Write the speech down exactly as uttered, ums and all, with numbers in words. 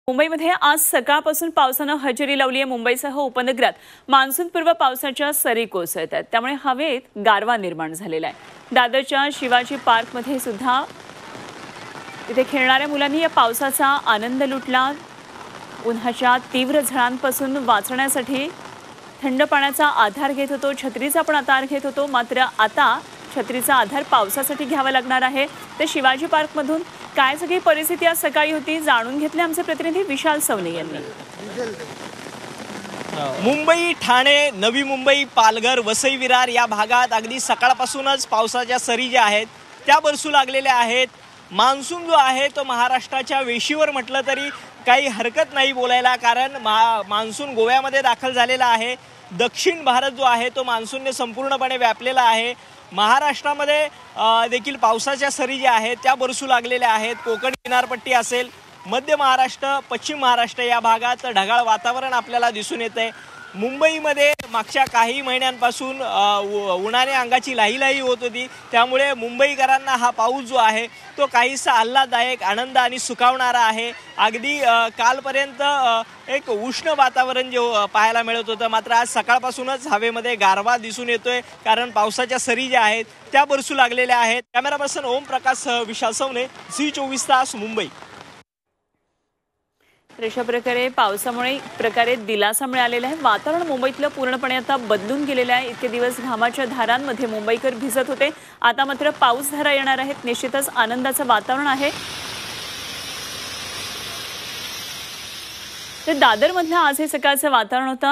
मुंबईमध्ये आज सकाळपासून पावसानं हजेरी लावली आहे। मुंबईसह उपनगरात मान्सूनपूर्व पावसाच्या सरी कोसळत आहेत, त्यामुळे हवेत गारवा निर्माण झालेला आहे। दादरच्या शिवाजी पार्कमध्ये सुद्धा इथे खेळणाऱ्या मुलांनी या पावसाचा आनंद लुटला। उन्हाच्या तीव्र झळांपासून वाचण्यासाठी थंड पाण्याचा आधार घेत होतो, छत्रीचा पण आधार घेत होतो। मात्र आता छत्रीचा आधार पावसासाठी घ्यावा लागणार आहे। तर शिवाजी पार्कमधून काय सगळी परिस्थिती आज सकाळी होती जाणून घेतले आमचे प्रतिनिधी विशाल सवने यांनी। मुंबई, ठाणे, नवी मुंबई, पालघर, वसई विरार या भागात अगदी सकाळपासूनच पावसाच्या सरी ज्या आहेत त्या बरसू लागलेल्या आहेत। मान्सून जो आहे तो महाराष्ट्राच्या वेशीवर म्हटलं तरी काही हरकत नाही बोलायला, कारण मान्सून गोव्यामध्ये दाखल झालेला आहे। दक्षिण भारत जो आहे तो मान्सूनने संपूर्णपणे व्यापलेला आहे। महाराष्ट्रामध्ये देखील पावसाच्या सरी ज्या आहेत त्या बरसू लागलेल्या आहेत। कोकण किनारपट्टी असेल, मध्य महाराष्ट्र, पश्चिम महाराष्ट्र या भागात ढगाळ वातावरण आपल्याला दिसून येते। मुंबईमध्ये मागच्या काही महिन्यांपासून उन्हाने अंगाची लाहीलाही होत होती, त्यामुळे मुंबईकरांना हा पाऊस जो आहे तो काहीसा आल्हाददायक, आनंद आणि सुखावणारा आहे। अगदी कालपर्यंत एक उष्ण वातावरण जे पाहायला मिळत होतं, मात्र आज सकाळपासूनच हवेमध्ये गारवा दिसून येतोय, कारण पावसाच्या सरी ज्या आहेत त्या बरसू लागलेल्या आहेत। Camera person Om Prakash, Vishal Savne, Zee चोवीस तास, मुंबई। अशा प्रकारे पावसामुळे प्रकारे दिलासा मिळालेला आहे। वातावरण मुंबईतलं पूर्णपणे आता बदलून गेलेलं आहे। इतके दिवस घामाच्या धारांमध्ये मुंबईकर भिजत होते, आता मात्र पाऊसधारा येणार आहेत। निश्चितच आनंदाचं वातावरण आहे। तर दादरमधलं आज हे सकाळचं वातावरण होतं।